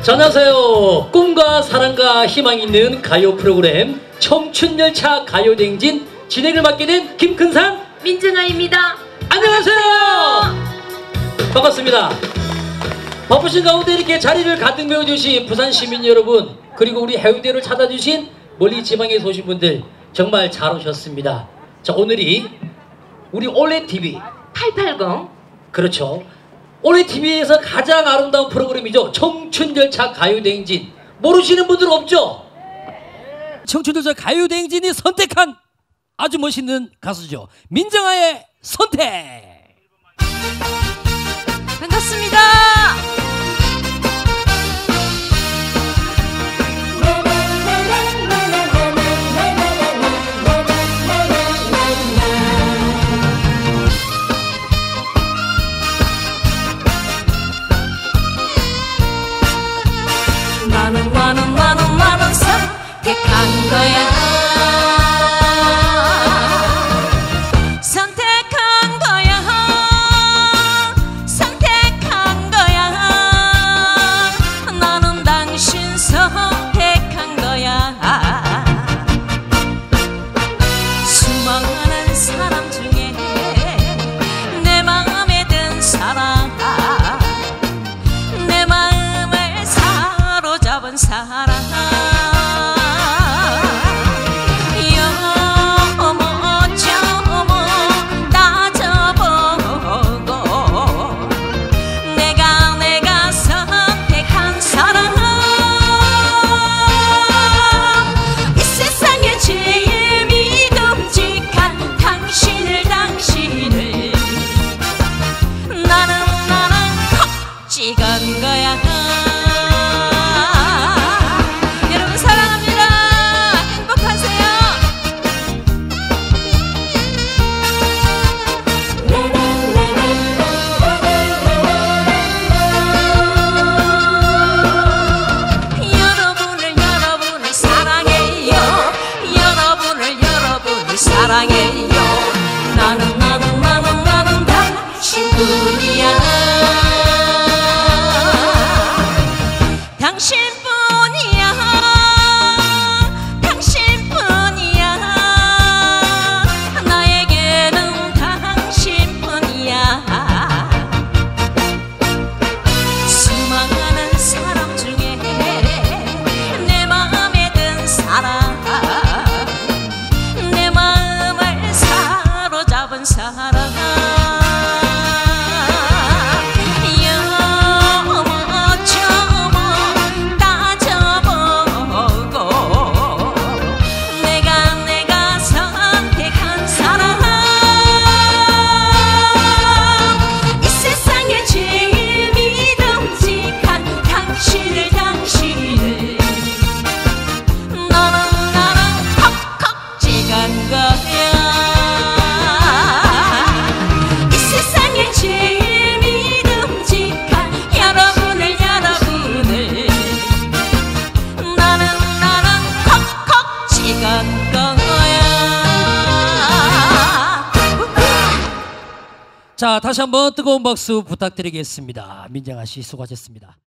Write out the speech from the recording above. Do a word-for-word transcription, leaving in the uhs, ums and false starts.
자, 안녕하세요. 꿈과 사랑과 희망이 있는 가요 프로그램 청춘열차 가요대행진 진행을 맡게 된 김큰산 민정아입니다. 안녕하세요. 반갑습니다. 바쁘신 가운데 이렇게 자리를 가득 메워주신 부산 시민 여러분, 그리고 우리 해운대를 찾아주신 멀리 지방에서 오신 분들 정말 잘 오셨습니다. 자, 오늘이 우리 올레티비 팔팔공, 그렇죠, 올레티비에서 가장 아름다운 프로그램이죠. 청춘열차 가요대행진. 모르시는 분들 없죠? 청춘열차 가요대행진이 선택한 아주 멋있는 가수죠. 민정아의 선택. 반갑습니다. 나는 나는 나는 나는 선택한 거야. 선택한 거야. 선택한 거야. 나는 당신 선택한 거야. 수많은 사람 중에 내 마음에 든 사람, 내 마음을 사로잡은 사람, 찍은 거야. 여러분 사랑합니다. 행복하세요. 여러분을 여러분을 사랑해요. 여러분을 여러분을 사랑해요. 나는 나는 나는 나는 당신뿐이야. 당신뿐이야. 당신뿐이야. 나에게는 당신뿐이야. 수많은 사람 중에 내 마음에 든 사람, 내 마음을 사로잡은 사람, 자, 다시 한번 뜨거운 박수 부탁드리겠습니다. 민정아 씨 수고하셨습니다.